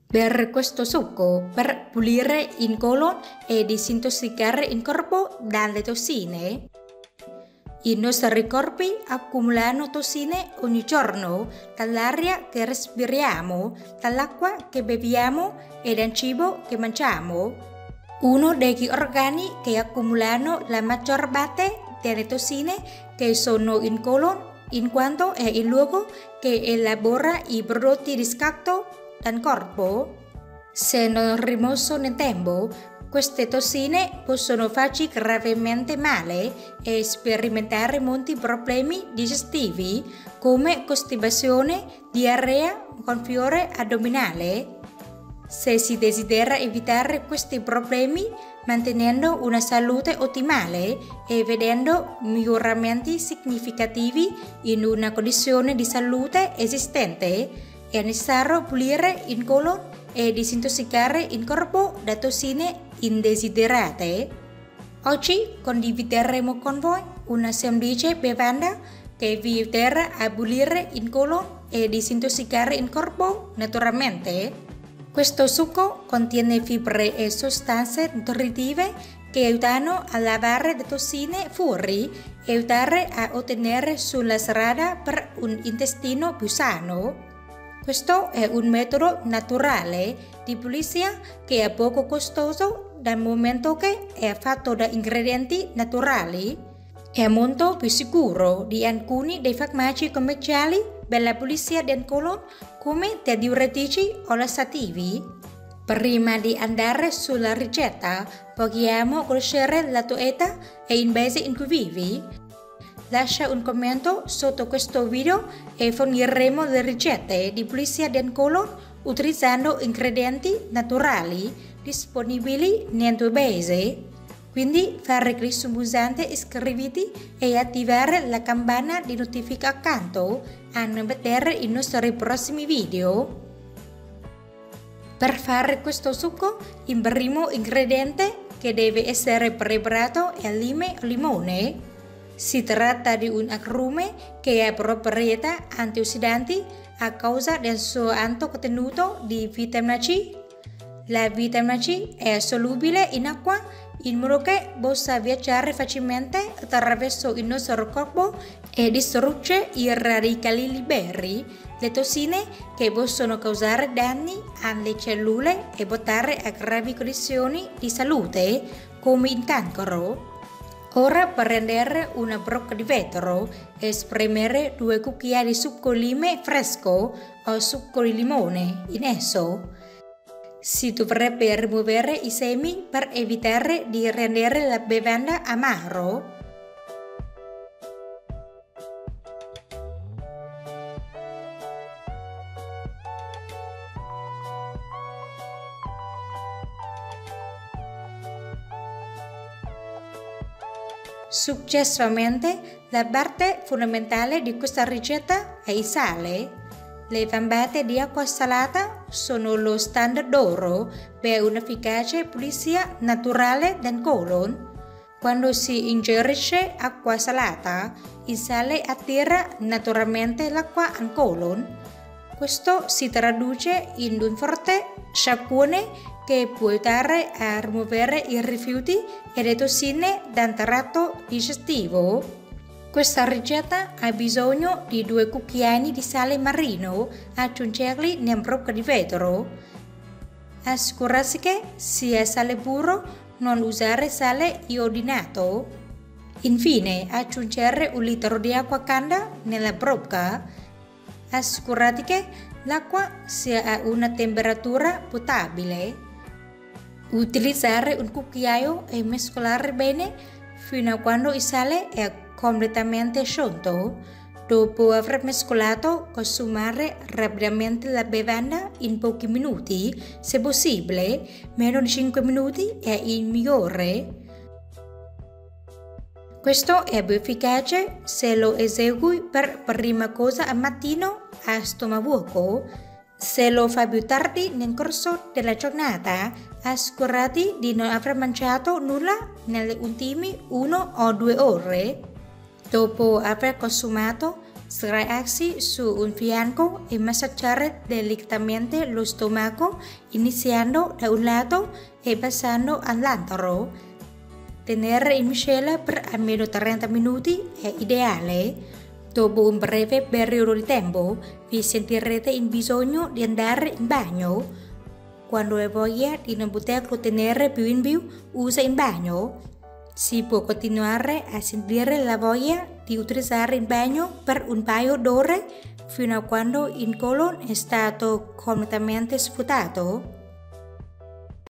Bere questo succo per pulire il colon e disintossicare il corpo dalle tossine. I nostri corpi accumulano tossine ogni giorno dall'aria che respiriamo, dall'acqua che beviamo e dal cibo che mangiamo. Uno degli organi che accumulano la maggior parte delle tossine che sono in colon, in quanto è il luogo che elabora i prodotti di scatto dal corpo. Se non rimosso nel tempo, queste tossine possono farci gravemente male e sperimentare molti problemi digestivi come costipazione, diarrea, gonfiore addominale. Se si desidera evitare questi problemi mantenendo una salute ottimale e vedendo miglioramenti significativi in una condizione di salute esistente, è necessario pulire il colon e disintossicare il corpo da tossine indesiderate. Oggi condivideremo con voi una semplice bevanda che vi aiuterà a pulire il colon e disintossicare il corpo naturalmente. Questo succo contiene fibre e sostanze nutritive che aiutano a lavare le tossine fuori e aiutare a ottenere sulla strada per un intestino più sano. Questo è un metodo naturale di pulizia che è poco costoso dal momento che è fatto da ingredienti naturali. È molto più sicuro di alcuni dei farmaci commerciali per la pulizia del colon come dei diuretici o lassativi. Prima di andare sulla ricetta, vogliamo conoscere la tua età e il paese in cui vivi. Lascia un commento sotto questo video e forniremo le ricette di pulizia del colon utilizzando ingredienti naturali disponibili nel tuo paese. Quindi fare clic sul pulsante iscriviti e attivare la campana di notifica accanto a non vedere i nostri prossimi video. Per fare questo succo, il primo ingrediente che deve essere preparato è il lime o limone. Si tratta di un agrume che ha proprietà antiossidanti a causa del suo alto contenuto di vitamina C. La vitamina C è solubile in acqua in modo che possa viaggiare facilmente attraverso il nostro corpo e distrugge i radicali liberi, le tossine che possono causare danni alle cellule e portare a gravi condizioni di salute come il cancro. Ora prendere una brocca di vetro e spremere 2 cucchiai di succo lime fresco o succo di limone in esso. Si dovrebbe rimuovere i semi per evitare di rendere la bevanda amaro. Successivamente, la parte fondamentale di questa ricetta è il sale. Le vambate di acqua salata sono lo standard d'oro per un'efficace pulizia naturale del colon. Quando si ingerisce acqua salata, il sale attira naturalmente l'acqua al colon. Questo si traduce in un forte sciacquone che può aiutare a rimuovere i rifiuti e le tossine dal tratto digestivo. Questa ricetta ha bisogno di 2 cucchiai di sale marino, aggiungerli nel brocca di vetro. Assicurarsi che sia sale puro, non usare sale iodinato. Infine, aggiungere 1 litro di acqua calda nella brocca. Assicurati che l'acqua sia a una temperatura potabile. Utilizzare un cucchiaio e mescolare bene fino a quando il sale è completamente sciolto. Dopo aver mescolato, consumare rapidamente la bevanda in pochi minuti, se possibile, meno di 5 minuti è il migliore. Questo è più efficace se lo esegui per prima cosa al mattino a stomaco vuoto. Se lo fai più tardi nel corso della giornata, assicurati di non aver mangiato nulla nelle ultime 1 o 2 ore. Dopo aver consumato, reacci su un fianco e massaggiare delicatamente lo stomaco iniziando da un lato e passando all'altro. Tenere in miscela per almeno 30 minuti è ideale. Dopo un breve periodo di tempo vi sentirete in bisogno di andare in bagno. Quando hai voglia di non poterlo tenere più in più, usa in bagno. Si può continuare a sentire la voglia di utilizzare il bagno per un paio d'ore fino a quando il colon è stato completamente svuotato.